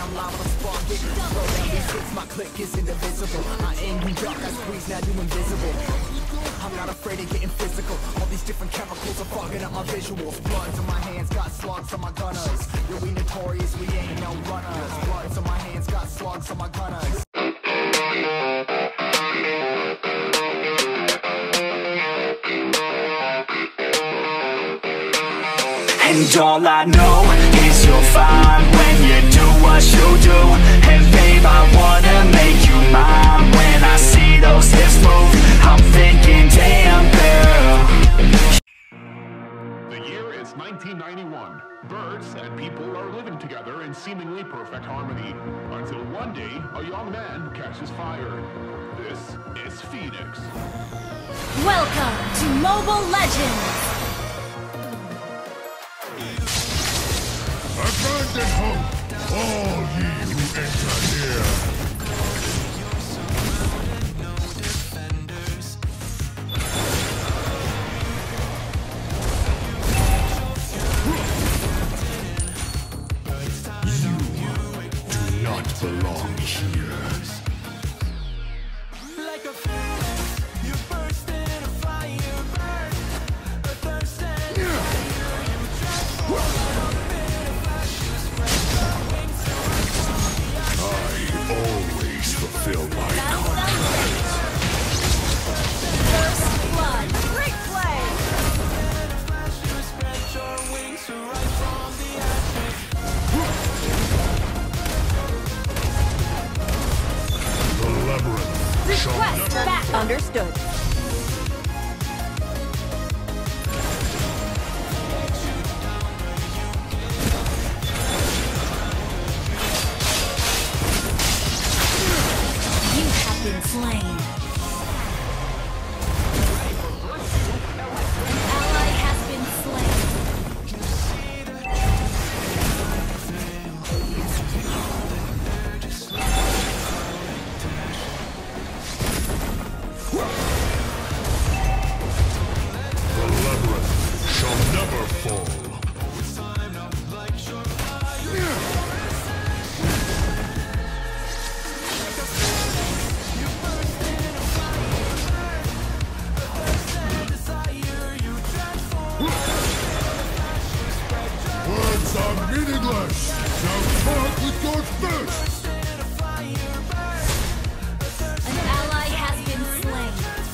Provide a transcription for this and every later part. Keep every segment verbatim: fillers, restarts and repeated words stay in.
I'm liable to spark it. Throw down these hits, my click is indivisible. I aim, you duck, I squeeze, now you invisible. I'm not afraid of getting physical. All these different chemicals are fogging up my visuals. Bloods on my hands, got slugs on my gunners. Yo, we notorious, we ain't no runners. Bloods on my hands, got slugs on my gunners. And all I know is you'll find when you do what you do. And babe, I wanna make you mine. When I see those hips move, I'm thinking, damn girl. The year is nineteen ninety-one. Birds and people are living together in seemingly perfect harmony. Until one day, a young man catches fire. This is Phoenix. Welcome to Mobile Legends! Abandon hope, all ye who enter here. You do not belong here. Fulfill my contract. First blood, great play! The labyrinth. Request back. Understood. Been slain. An ally has been slain. The labyrinth shall never fall. Words are meaningless! Now talk with your fists! An ally has been slain.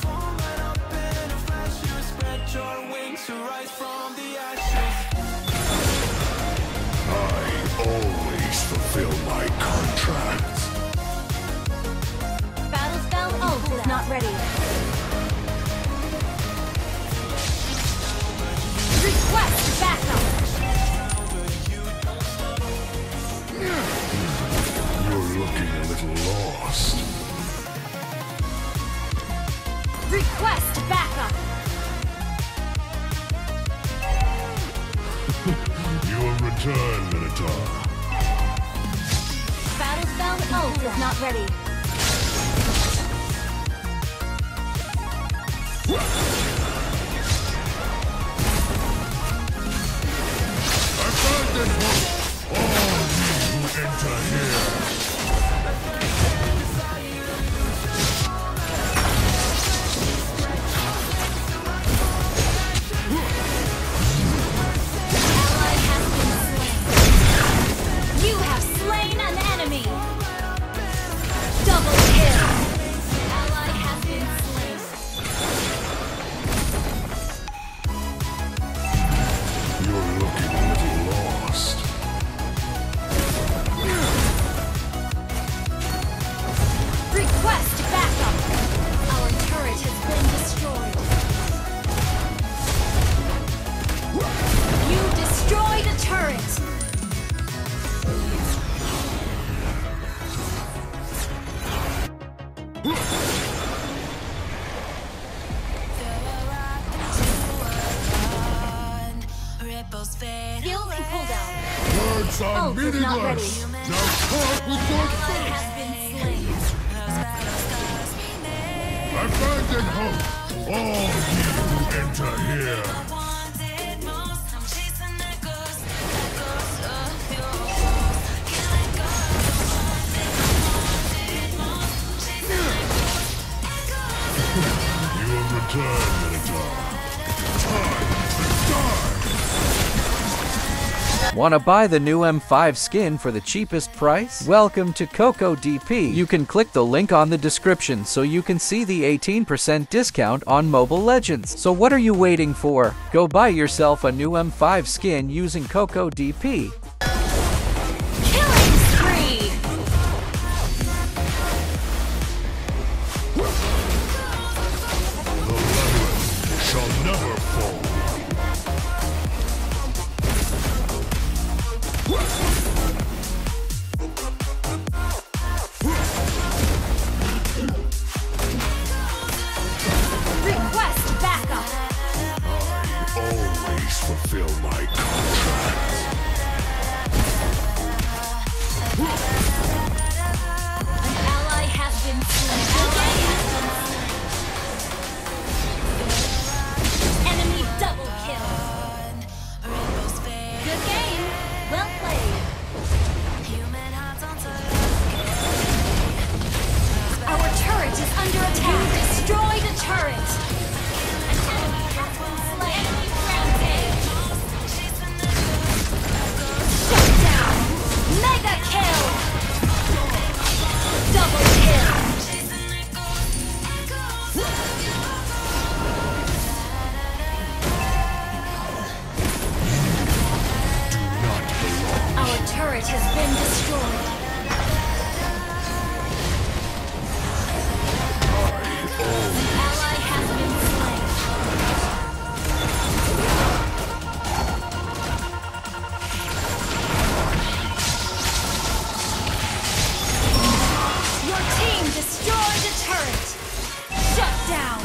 I always fulfill my contracts. Battle spell ult is not ready. Request backup. You're looking a little lost. Request backup. Your return, Minotaur. Battle spell ult is not ready. Abandon hope, all ye who enter here. Ally has been slain. You have slain an enemy. Double kill. Ally has been slain. You're looking a little lost. Request backup. Our turret has been destroyed. You destroyed a turret. Skills and cooldown. Words are Ult is not ready. meaningless. Now talk with your Ally fists. has been slain. Abandon hope, all ye who enter here. return, Minotaur. Time to die! Want to buy the new M five skin for the cheapest price? Welcome to CocoDP. You can click the link on the description so you can see the eighteen percent discount on Mobile Legends. So what are you waiting for? Go buy yourself a new M five skin using CocoDP. Killing spree! The labyrinth shall never fall. Request backup! I always fulfill my contract. An ally has been slain. Enemy double kill. Good game. Well played. Our turret is under attack. Destroy the turret. An enemy has been slain. Rampage. Shut down. Mega kill. Double kill. Not belong. Our turret has been destroyed. An ally has been slain. Your team destroyed a turret. Shut down.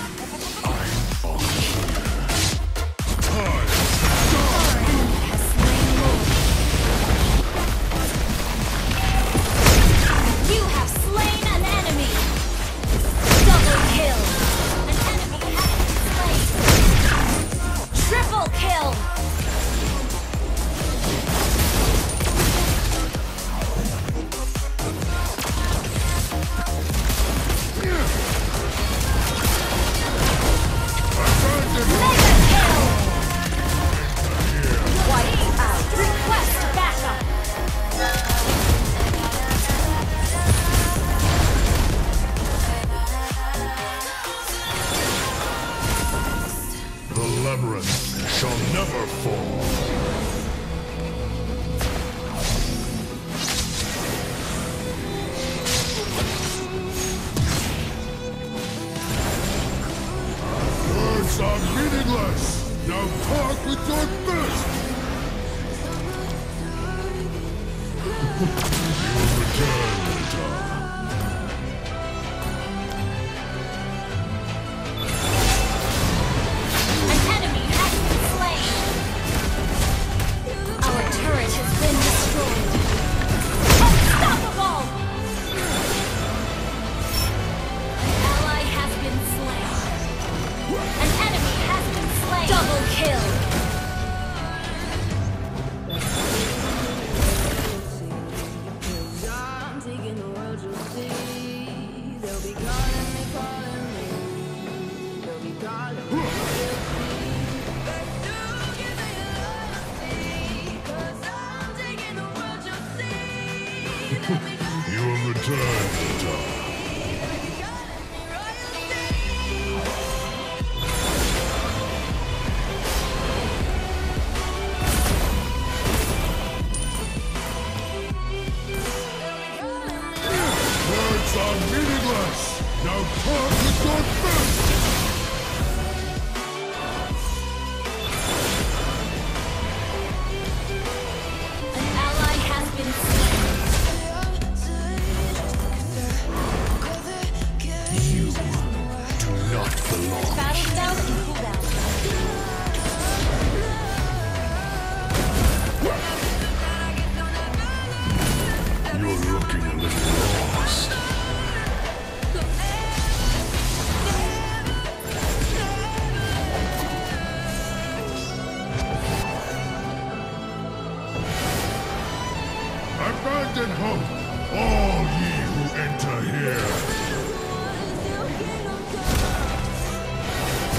Time Our enemy has slain Lord. You have slain an enemy. Double kill. An enemy has been slain. Triple kill. Mega kill. Wipe out. Request backup. the labyrinth shall never fall. Words are meaningless. Now talk with your fist. You return, Minotaur. An enemy has been slain. Our turret has been destroyed. Unstoppable! An ally has been slain. An enemy has been slain. Double kill. I'm taking the world, you'll see. They'll be calling me, calling me. They'll be calling me, you'll see. But do give me loyalty, 'cause I'm taking the world, you'll see. They'll be calling You will return, Minotaur. me royalty. Words are meaningless. Now talk with your fist. An ally has been slain. You do not belong. Battle down and cool down. You're looking a little lost. Abandon hope, all ye who enter here.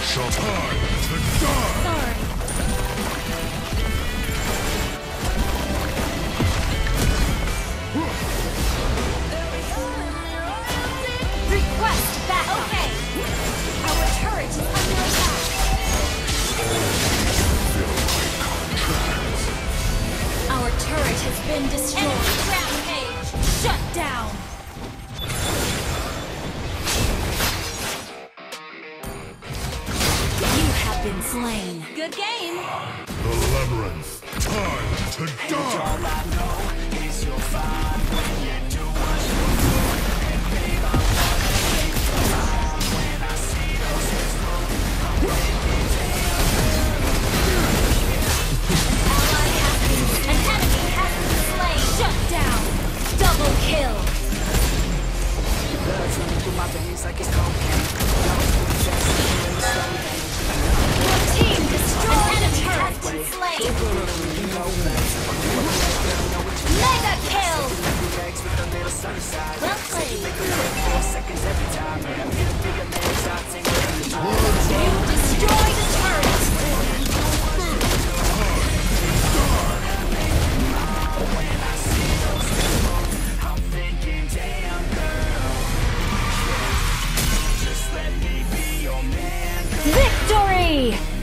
shall time to die! Sorry. Request back. Okay. Our turret is under attack. Our turret has been destroyed. Rampage. Shut down. You have been slain. Good game. The labyrinth, time to die! All I know is you'll find when you do what you do. And babe, I wanna make you mine. When I see those hips move, I'm thinking, damn. Ally has been. An enemy has been slain. Shut down. Double kill. Blood's running through my veins like it's cocaine. Your team destroyed. An enemy has been slain. Mega kill. Well played. You destroyed a turret. I'm thinking, damn girl, just let me be your man. Victory!